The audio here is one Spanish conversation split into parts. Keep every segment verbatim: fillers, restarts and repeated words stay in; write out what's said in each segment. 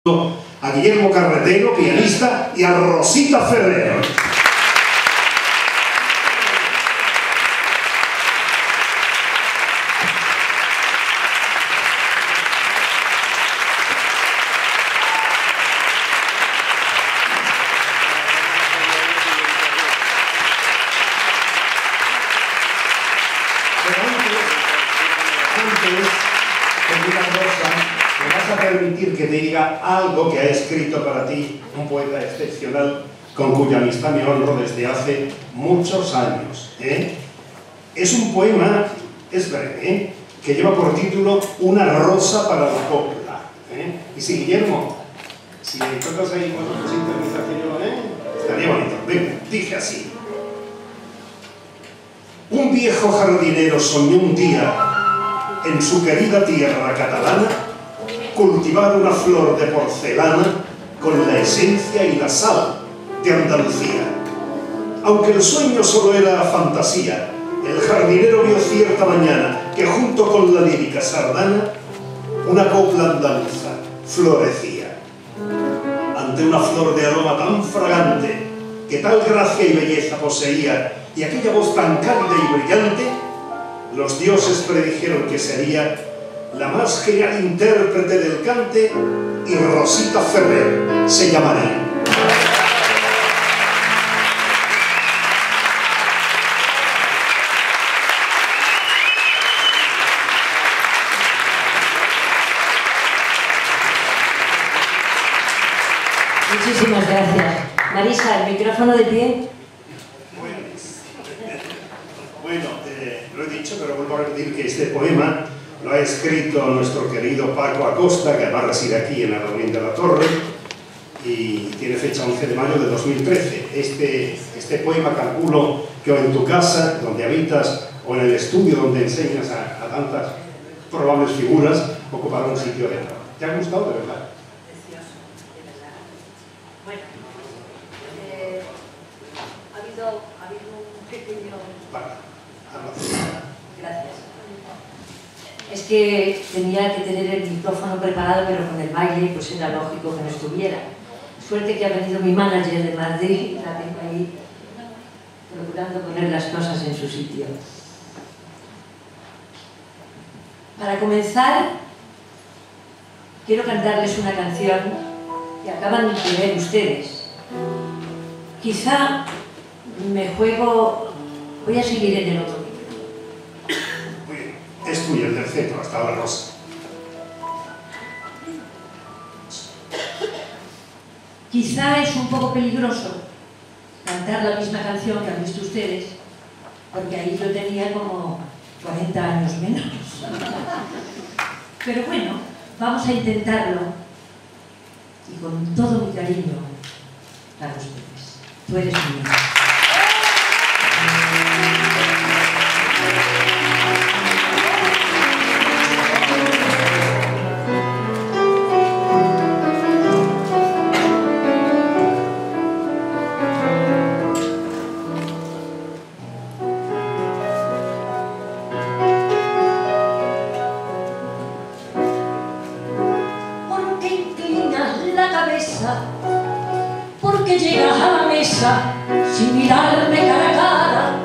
a Guillermo Carretero, pianista, y a Rosita Ferrer. Pero antes, antes, con una cosa, me vas a permitir que te diga algo que ha escrito para ti un poeta excepcional con cuya amistad me honro desde hace muchos años, ¿eh? Es un poema, es breve, ¿eh? Que lleva por título Una rosa para la copla, ¿eh? Y si Guillermo, si me tocas ahí cuatro cositas mientras que yo, ¿eh? Estaría bonito. Venga, dije así. Un viejo jardinero soñó un día en su querida tierra catalana cultivar una flor de porcelana con la esencia y la sal de Andalucía. Aunque el sueño solo era fantasía, el jardinero vio cierta mañana que junto con la lírica sardana una copla andaluza florecía. Ante una flor de aroma tan fragante, que tal gracia y belleza poseía, y aquella voz tan cálida y brillante, los dioses predijeron que sería la más genial intérprete del cante, y Rosita Ferrer se llamaría. Muchísimas gracias. Marisa, el micrófono de pie. Bueno, eh, lo he dicho, pero vuelvo a repetir que este poema lo ha escrito nuestro querido Paco Acosta, que además reside aquí en Arronín de la Torre, y tiene fecha once de mayo de dos mil trece. Este, este poema calculo que o en tu casa, donde habitas, o en el estudio donde enseñas a, a tantas probables figuras, ocupará un sitio de trabajo. ¿Te ha gustado, de verdad? Precioso, de verdad. Bueno, eh, ha, habido, ha habido un pequeño... Para, Gracias. Es que tenía que tener el micrófono preparado, pero con el baile pues era lógico que no estuviera. Suerte que ha venido mi manager de Madrid y la tengo ahí procurando poner las cosas en su sitio. Para comenzar, quiero cantarles una canción que acaban de ver ustedes. Quizá me juego... Voy a seguir en el otro micro. muy bien. Es tuyo, el del centro, hasta ahora, Rosa. Quizá es un poco peligroso cantar la misma canción que han visto ustedes, porque ahí yo tenía como cuarenta años menos. Pero bueno, vamos a intentarlo, y con todo mi cariño para ustedes. Tú eres mío. Porque llegas a la mesa sin mirarme cara a cara.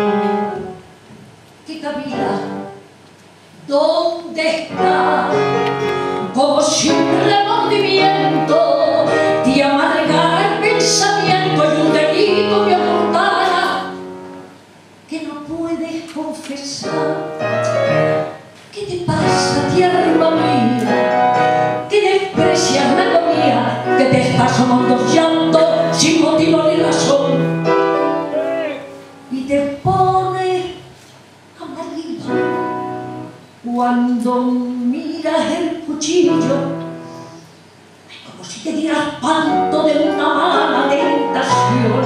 ¿Qué cabida? ¿Dónde está? Como si un remordimiento te amargara el pensamiento y un delito me aportara que no puedes confesar. ¿Qué te pasa, tierra mía? Que desprecias la agonía, que te estás ahogando llanto sin motivo ni razón, y te pones amarillo cuando miras el cuchillo, como si te dieras espanto de una mala tentación.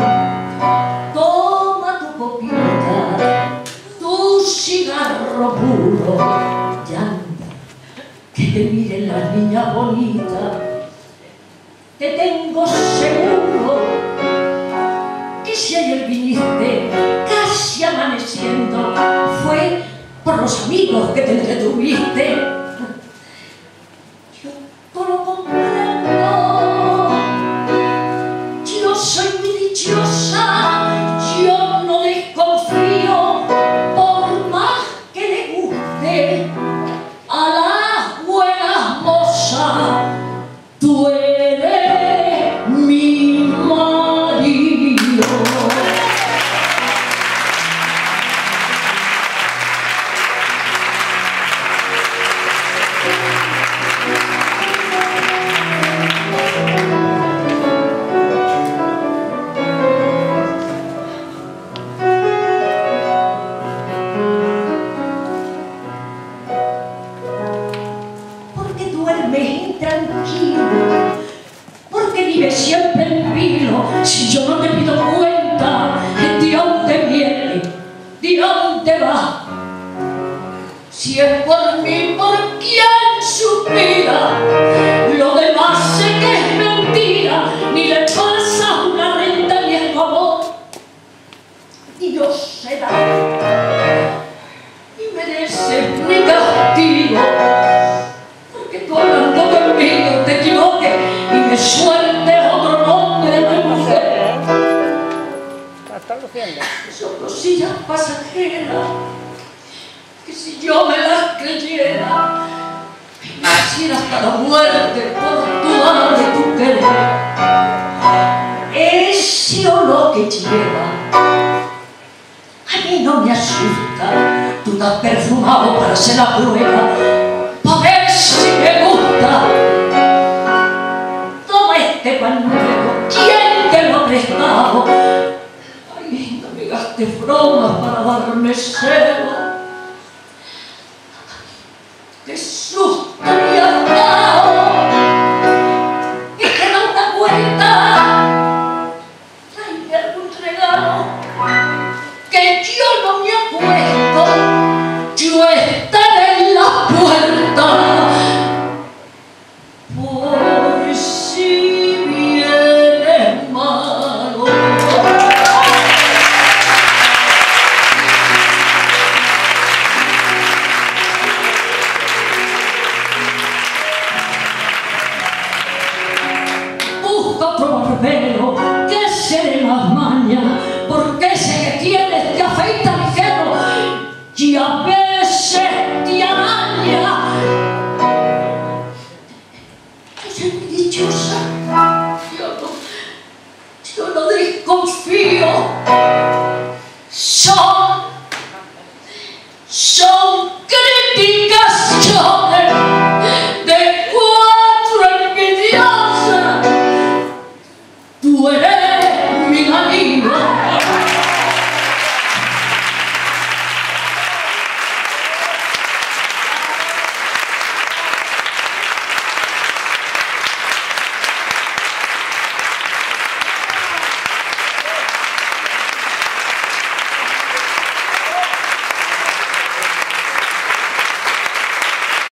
Toma tu copita, tu cigarro puro, y anda, que te miren las niñas bonitas. Te tengo seguro que si ayer viniste casi amaneciendo fue por los amigos que te entretuviste. Yo todo lo comprendo. si yo no te pido cuenta de dónde viene, de dónde va? Si es por mí, ¿por quién suspira? Lo demás sé que es mentira, ni le pasa una renta ni es tu amor. Y yo se da, y mereces mi castigo, porque tú hablando conmigo te equivoques y me sueltes otro nombre de mujer. Son cosillas pasajeras que si yo me las creyera, me naciera hasta la muerte por tu alma y tu querer. Ese olor que lleva a mí no me asusta. Tú estás perfumado para hacer la prueba, para ver si me gusta. Toma este pañuelo, ¿quién te lo ha prestado? Ay, no me gastes bromas para darme celo. ¡Qué susto me has dado! Y te da una vuelta. Tráeme algún regalo, que yo no me acuesto. Yo estaré en la puerta por si vienes malo. Busca otro barbero que se dé más maña, porque ese que tienes te afeita ligero y a veces te araña. Soy muy dichosa, yo no, yo no desconfío. Son, son